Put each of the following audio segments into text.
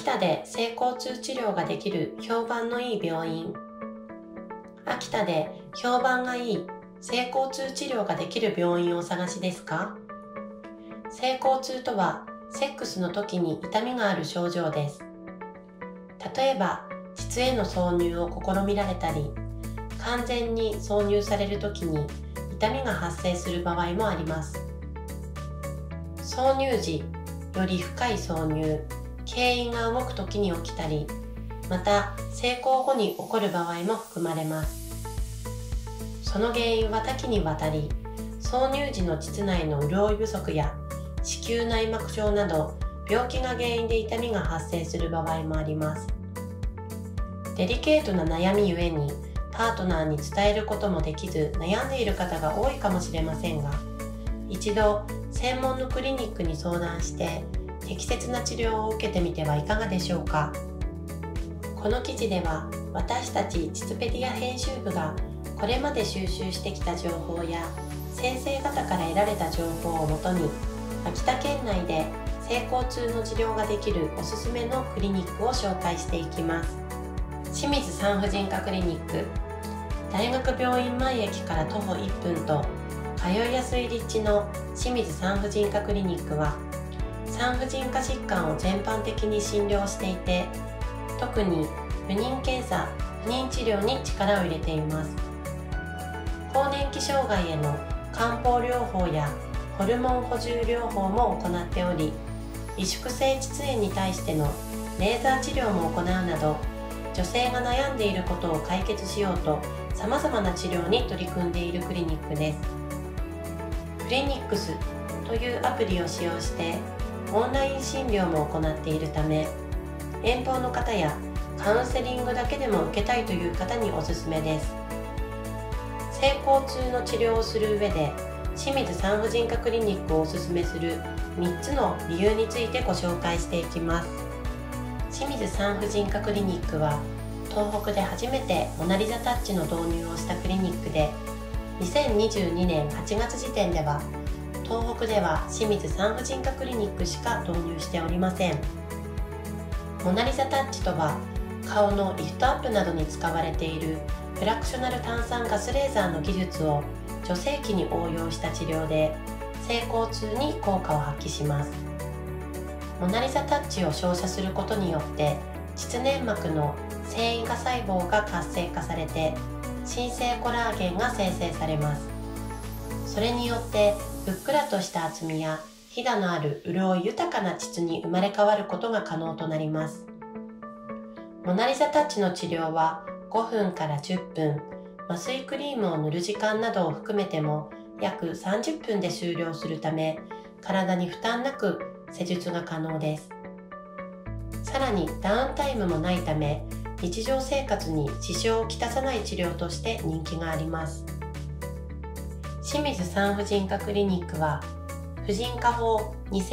秋田で性交痛治療ができる評判のいい病院。秋田で評判がいい性交痛治療ができる病院をお探しですか？性交痛とは、セックスの時に痛みがある症状です。例えば、膣への挿入を試みられたり、完全に挿入される時に痛みが発生する場合もあります。挿入時、より深い挿入、経陰が動く時に起きたり、また性交後に起こる場合も含まれます。その原因は多岐にわたり、挿入時の膣内の潤い不足や子宮内膜症など病気が原因で痛みが発生する場合もあります。デリケートな悩みゆえにパートナーに伝えることもできず悩んでいる方が多いかもしれませんが、一度専門のクリニックに相談して適切な治療を受けてみてはいかがでしょうか。この記事では私たち膣ペディア編集部がこれまで収集してきた情報や先生方から得られた情報をもとに、秋田県内で性交痛の治療ができるおすすめのクリニックを紹介していきます。清水産婦人科クリニック。大学病院前駅から徒歩1分と通いやすい立地の清水産婦人科クリニックは、産婦人科疾患を全般的に診療していて、特に不妊検査、不妊治療に力を入れています。更年期障害への漢方療法やホルモン補充療法も行っており、萎縮性膣炎に対してのレーザー治療も行うなど、女性が悩んでいることを解決しようと様々な治療に取り組んでいるクリニックです。クリニックスというアプリを使用してオンライン診療も行っているため、遠方の方やカウンセリングだけでも受けたいという方におすすめです。性交痛の治療をする上で清水産婦人科クリニックをおすすめする3つの理由についてご紹介していきます。清水産婦人科クリニックは東北で初めてモナリザタッチの導入をしたクリニックで、2022年8月時点では東北では清水産婦人科クリニックしか導入しておりません。モナリザタッチとは、顔のリフトアップなどに使われているフラクショナル炭酸ガスレーザーの技術を女性器に応用した治療で、性交痛に効果を発揮します。モナリザタッチを照射することによって膣粘膜の線維芽細胞が活性化されて、新生コラーゲンが生成されます。それによってふっくらとした厚みやひだのある潤い豊かな膣に生まれ変わることが可能となります。モナリザタッチの治療は5分から10分、麻酔クリームを塗る時間などを含めても約30分で終了するため、体に負担なく施術が可能です。さらにダウンタイムもないため、日常生活に支障をきたさない治療として人気があります。清水産婦人科クリニックは、婦人科法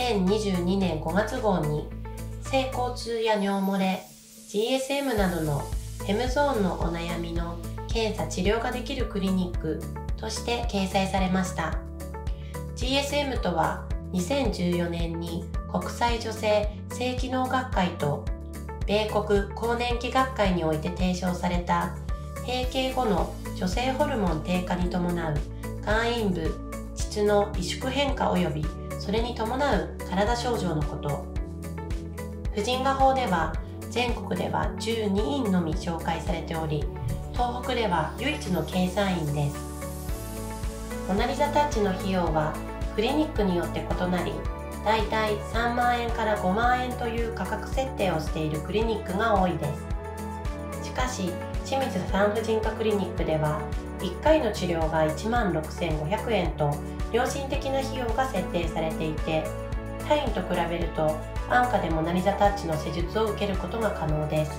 2022年5月号に性交痛や尿漏れ、GSM などのフェムゾーンのお悩みの検査治療ができるクリニックとして掲載されました。 GSM とは2014年に国際女性性機能学会と米国更年期学会において提唱された閉経後の女性ホルモン低下に伴う会陰部、膣の萎縮変化及びそれに伴う体症状のこと。婦人科法では全国では12院のみ紹介されており、東北では唯一の計算院です。モナリザタッチの費用はクリニックによって異なり、だいたい3万円から5万円という価格設定をしているクリニックが多いです。しかし、清水産婦人科クリニックでは1回の治療が1万6500円と良心的な費用が設定されていて、他院と比べると安価でモナリザタッチの施術を受けることが可能です。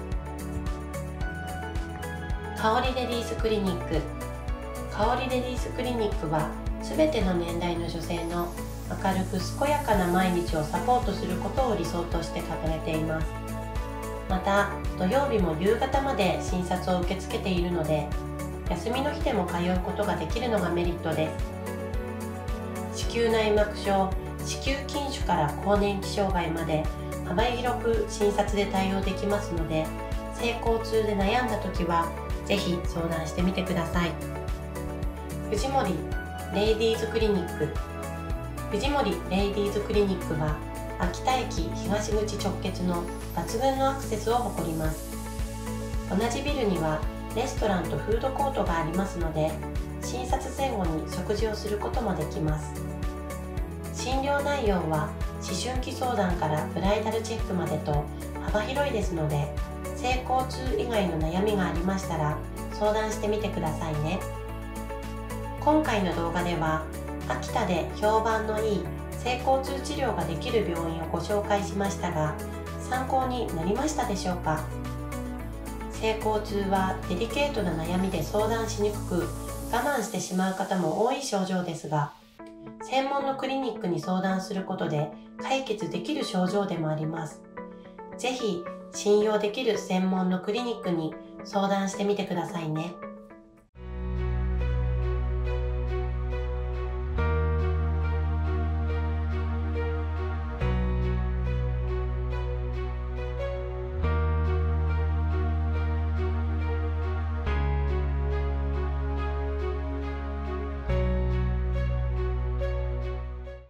香りレディースクリニック。香りレディースクリニックは全ての年代の女性の明るく健やかな毎日をサポートすることを理想として掲げています。また土曜日も夕方まで診察を受け付けているので、休みの日でも通うことができるのがメリットです。子宮内膜症、子宮筋腫から更年期障害まで幅広く診察で対応できますので、性交痛で悩んだ時はぜひ相談してみてください。藤森レイディーズクリニック。藤森レイディーズクリニックは秋田駅東口直結の抜群のアクセスを誇ります。同じビルにはレストランとフードコートがありますので、診察前後に食事をすることもできます。診療内容は思春期相談からブライダルチェックまでと幅広いですので、性交痛以外の悩みがありましたら相談してみてくださいね。今回の動画では秋田で評判のいい性交痛治療ができる病院をご紹介しましたが、参考になりましたでしょうか？性交痛はデリケートな悩みで相談しにくく、我慢してしまう方も多い症状ですが、専門のクリニックに相談することで解決できる症状でもあります。ぜひ信用できる専門のクリニックに相談してみてくださいね。